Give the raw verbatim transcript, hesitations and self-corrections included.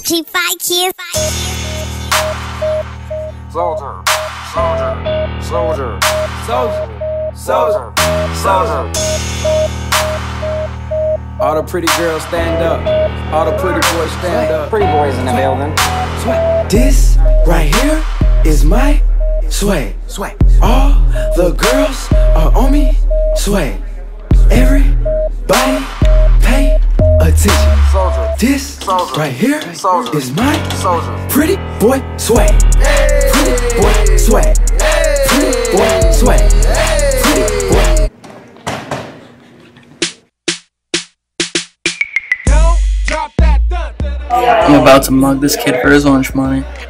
G five kids. Soldier, soldier, soldier, Soldier, soldier, soldier. All the pretty girls stand up. All the pretty boys stand up. pretty boys in the building. This right here is my sway. Sway. All the girls are on me. Sway. Everybody pay attention. Soldier, This Soldier. right here Soldier. is my soldier. pretty boy sway. Pretty boy sway. Pretty boy sway. Pretty boy. I'm about to mug this kid for his lunch money.